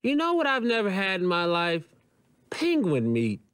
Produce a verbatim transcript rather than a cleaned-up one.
You know what I've never had in my life? Penguin meat.